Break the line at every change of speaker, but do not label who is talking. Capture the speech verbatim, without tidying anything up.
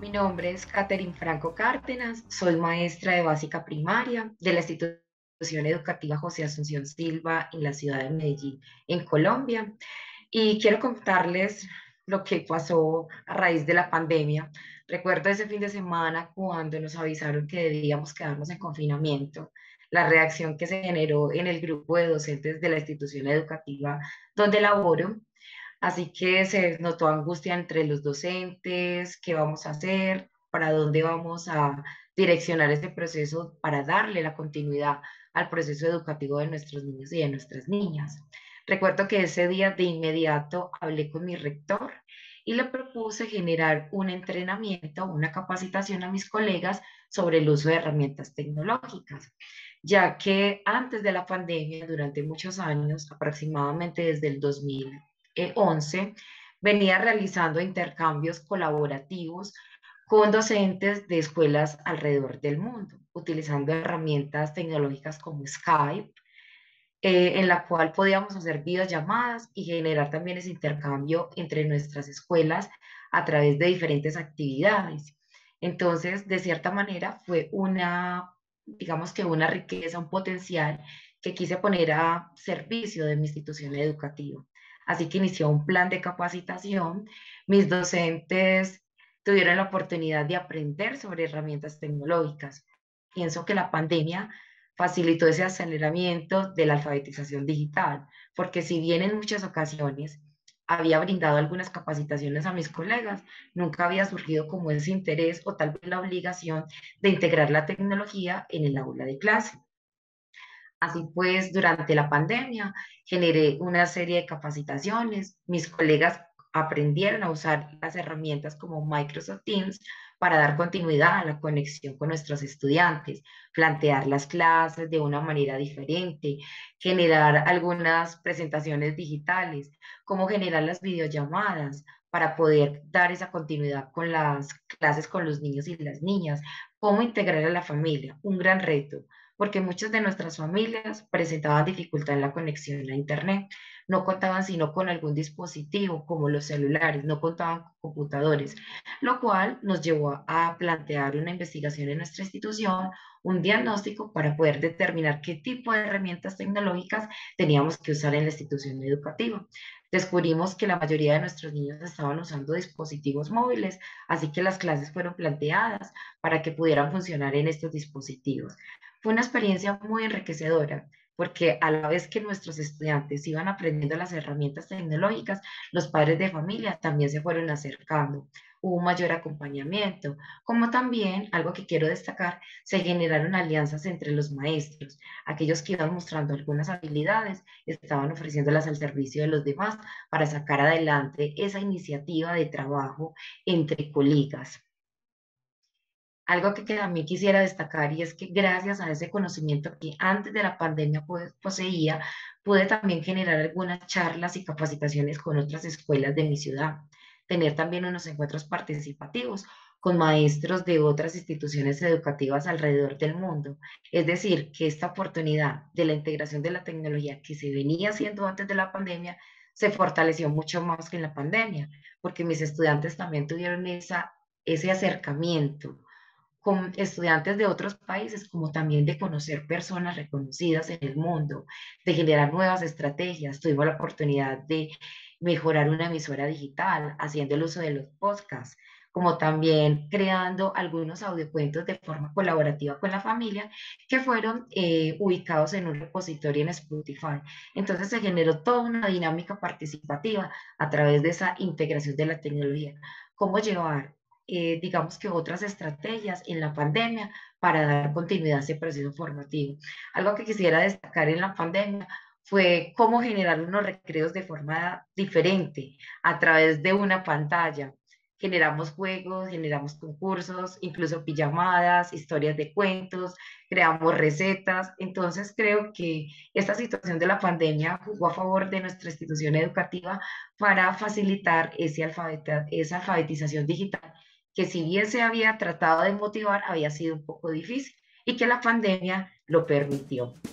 Mi nombre es Catherine Franco Cárdenas, soy maestra de básica primaria de la institución educativa José Asunción Silva en la ciudad de Medellín, en Colombia. Y quiero contarles lo que pasó a raíz de la pandemia. Recuerdo ese fin de semana cuando nos avisaron que debíamos quedarnos en confinamiento, la reacción que se generó en el grupo de docentes de la institución educativa donde laboro. Así que se notó angustia entre los docentes, qué vamos a hacer, para dónde vamos a direccionar este proceso para darle la continuidad al proceso educativo de nuestros niños y de nuestras niñas. Recuerdo que ese día de inmediato hablé con mi rector y le propuse generar un entrenamiento, una capacitación a mis colegas sobre el uso de herramientas tecnológicas, ya que antes de la pandemia, durante muchos años, aproximadamente desde el dos mil once, venía realizando intercambios colaborativos con docentes de escuelas alrededor del mundo, utilizando herramientas tecnológicas como Skype, eh, en la cual podíamos hacer videollamadas y generar también ese intercambio entre nuestras escuelas a través de diferentes actividades. Entonces, de cierta manera, fue una, digamos que una riqueza, un potencial que quise poner a servicio de mi institución educativa. Así que inició un plan de capacitación. Mis docentes tuvieron la oportunidad de aprender sobre herramientas tecnológicas. Pienso que la pandemia facilitó ese aceleramiento de la alfabetización digital, porque si bien en muchas ocasiones había brindado algunas capacitaciones a mis colegas, nunca había surgido como ese interés o tal vez la obligación de integrar la tecnología en el aula de clase. Así pues, durante la pandemia generé una serie de capacitaciones. Mis colegas aprendieron a usar las herramientas como Microsoft Teams para dar continuidad a la conexión con nuestros estudiantes, plantear las clases de una manera diferente, generar algunas presentaciones digitales, cómo generar las videollamadas para poder dar esa continuidad con las clases con los niños y las niñas, cómo integrar a la familia, un gran reto porque muchas de nuestras familias presentaban dificultad en la conexión a Internet. No contaban sino con algún dispositivo como los celulares, no contaban con computadores, lo cual nos llevó a plantear una investigación en nuestra institución, un diagnóstico para poder determinar qué tipo de herramientas tecnológicas teníamos que usar en la institución educativa. Descubrimos que la mayoría de nuestros niños estaban usando dispositivos móviles, así que las clases fueron planteadas para que pudieran funcionar en estos dispositivos. Fue una experiencia muy enriquecedora, porque a la vez que nuestros estudiantes iban aprendiendo las herramientas tecnológicas, los padres de familia también se fueron acercando. Hubo un mayor acompañamiento, como también, algo que quiero destacar, se generaron alianzas entre los maestros. Aquellos que iban mostrando algunas habilidades estaban ofreciéndolas al servicio de los demás para sacar adelante esa iniciativa de trabajo entre colegas. Algo que, que también quisiera destacar y es que gracias a ese conocimiento que antes de la pandemia pues, poseía, pude también generar algunas charlas y capacitaciones con otras escuelas de mi ciudad, tener también unos encuentros participativos con maestros de otras instituciones educativas alrededor del mundo. Es decir, que esta oportunidad de la integración de la tecnología que se venía haciendo antes de la pandemia se fortaleció mucho más que en la pandemia, porque mis estudiantes también tuvieron esa, ese acercamiento con estudiantes de otros países, como también de conocer personas reconocidas en el mundo, de generar nuevas estrategias. Tuvimos la oportunidad de mejorar una emisora digital, haciendo el uso de los podcasts, como también creando algunos audiocuentos de forma colaborativa con la familia que fueron eh, ubicados en un repositorio en Spotify. Entonces se generó toda una dinámica participativa a través de esa integración de la tecnología. Cómo llevar eh, digamos que otras estrategias en la pandemia para dar continuidad a ese proceso formativo. Algo que quisiera destacar en la pandemia fue cómo generar unos recreos de forma diferente a través de una pantalla. Generamos juegos, generamos concursos, incluso pijamadas, historias de cuentos, creamos recetas. Entonces creo que esta situación de la pandemia jugó a favor de nuestra institución educativa para facilitar ese alfabeta, esa alfabetización digital que si bien se había tratado de motivar, había sido un poco difícil y que la pandemia lo permitió.